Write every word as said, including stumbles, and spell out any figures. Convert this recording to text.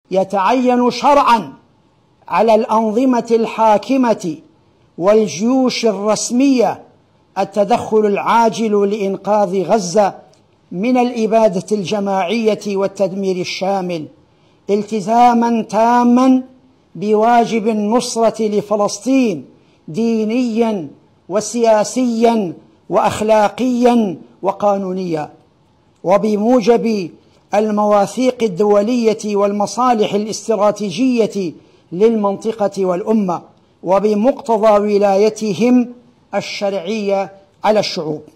يتعين شرعا على الأنظمة الحاكمة والجيوش الرسمية التدخل العاجل لإنقاذ غزة من الإبادة الجماعية والتدمير الشامل، التزاما تاما بواجب النصرة لفلسطين دينيا وسياسيا وأخلاقيا وقانونيا، وبموجب المواثيق الدولية والمصالح الاستراتيجية للمنطقة والأمة، وبمقتضى ولايتهم الشرعية على الشعوب.